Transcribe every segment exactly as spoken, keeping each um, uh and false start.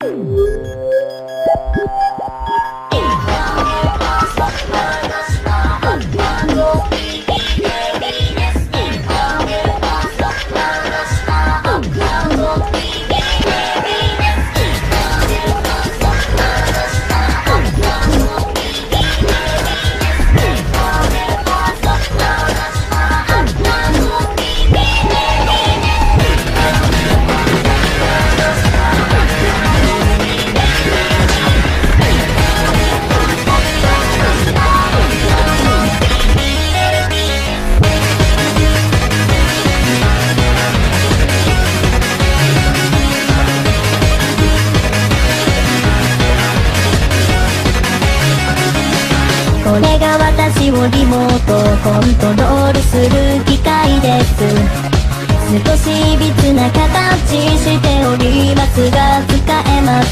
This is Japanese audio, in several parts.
これが私をリモートコントロールする機械です。少しいびつな形しておりますが使えます。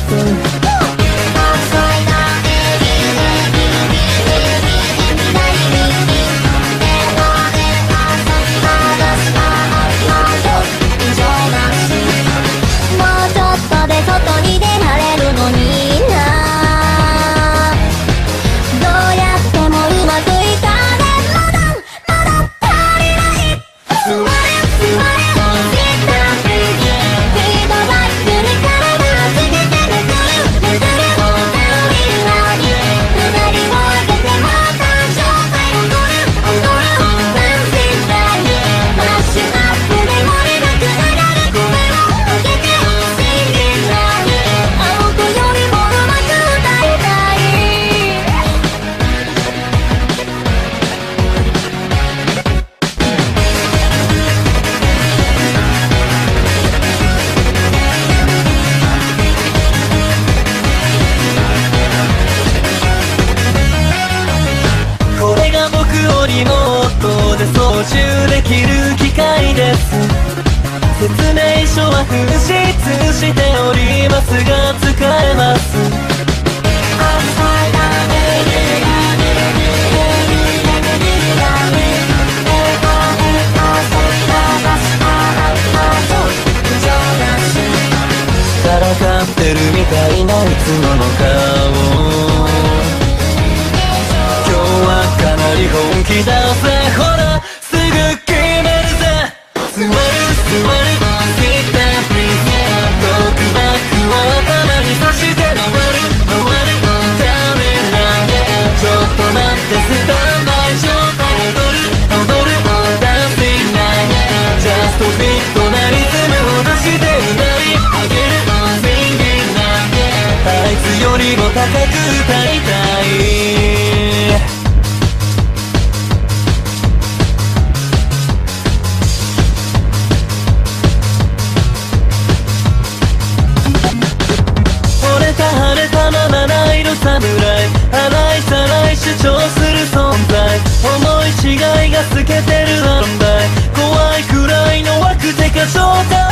もうちょっとで外に出られるのにな。リモートで操縦できる機械です。説明書は紛失しておりますが使えます。からかってるみたいないつもの顔、今日はかなり本気だぜ。ほらすぐ決めるぜ。座る座る Sit down please。 トークバックは頭に差して回る回る Tell me now。 ちょっと待ってスタンバイ状態。踊る踊る Dancing now。 Just a bit なリズムを出して歌い上げる Singing now。 あいつよりも高く歌いたい。晴れたままないの侍、洗いざらい主張する存在、思い違いが透けてる塩梅、怖いくらいの枠手か状態。